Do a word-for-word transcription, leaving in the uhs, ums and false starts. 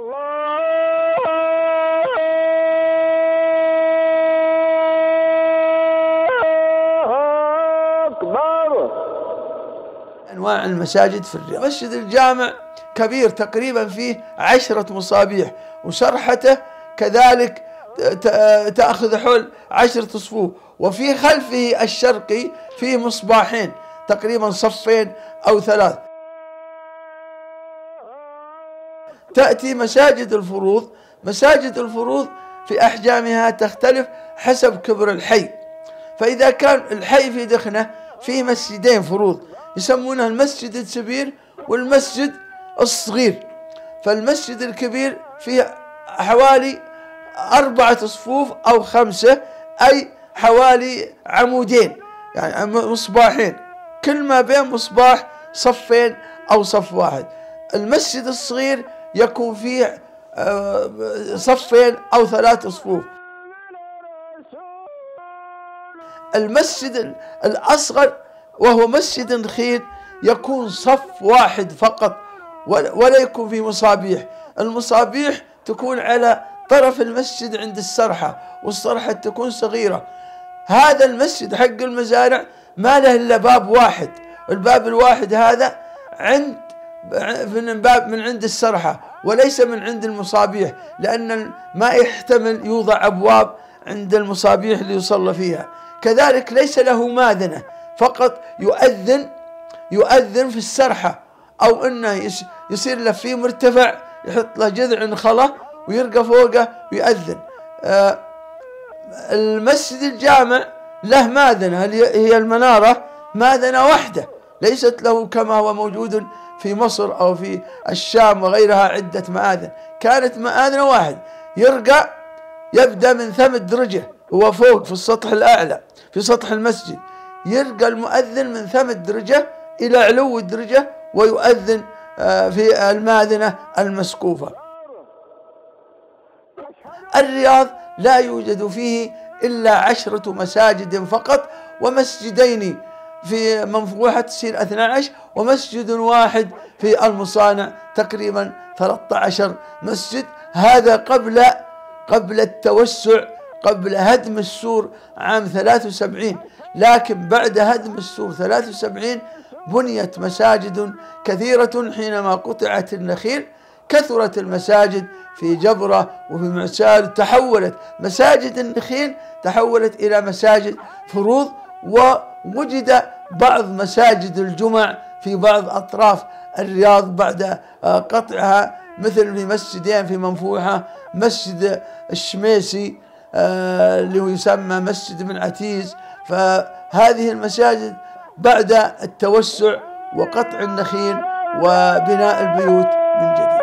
أنواع المساجد في الرياض. مسجد الجامع كبير تقريبا فيه عشرة مصابيح، وسرحته كذلك تأخذ حول عشرة صفوف، وفي خلفه الشرقي فيه مصباحين تقريبا صفين أو ثلاث. تأتي مساجد الفروض. مساجد الفروض في أحجامها تختلف حسب كبر الحي، فإذا كان الحي في دخنة فيه مسجدين فروض يسمونها المسجد الكبير والمسجد الصغير. فالمسجد الكبير فيه حوالي أربعة صفوف أو خمسة، أي حوالي عمودين يعني مصباحين، كل ما بين مصباح صفين أو صف واحد. المسجد الصغير يكون فيه صفين أو ثلاث صفوف. المسجد الأصغر وهو مسجد النخيل يكون صف واحد فقط ولا يكون فيه مصابيح. المصابيح تكون على طرف المسجد عند السرحة، والسرحة تكون صغيرة. هذا المسجد حق المزارع ما له إلا باب واحد، الباب الواحد هذا عند من باب من عند السرحة وليس من عند المصابيح، لأن ما يحتمل يوضع أبواب عند المصابيح اللي يصلى فيها. كذلك ليس له ماذنة، فقط يؤذن يؤذن في السرحة، أو أنه يصير له فيه مرتفع يحط له جذع نخلة ويرقى فوقه ويؤذن. آه المسجد الجامع له ماذنة، هي المنارة ماذنة واحدة، ليست له كما هو موجود في مصر أو في الشام وغيرها عدة مآذن. كانت مآذن واحد، يرقى يبدأ من ثم الدرجة، هو فوق في السطح الأعلى في سطح المسجد، يرقى المؤذن من ثم الدرجة إلى علو الدرجة ويؤذن في الماذنة المسقوفة. الرياض لا يوجد فيه إلا عشرة مساجد فقط، ومسجدين في منفوحة تصير اثني عشر، ومسجد واحد في المصانع تقريبا ثلاثة عشر مسجد. هذا قبل قبل التوسع، قبل هدم السور عام ثلاثة وسبعين، لكن بعد هدم السور ثلاثة وسبعين بنيت مساجد كثيرة. حينما قطعت النخيل كثرت المساجد في جبرة وفي معسال، تحولت مساجد النخيل تحولت إلى مساجد فروض، ووجد بعض مساجد الجمع في بعض أطراف الرياض بعد قطعها، مثل في مسجدين في منفوحة، مسجد الشميسي اللي هو يسمى مسجد بن عتيز. فهذه المساجد بعد التوسع وقطع النخيل وبناء البيوت من جديد.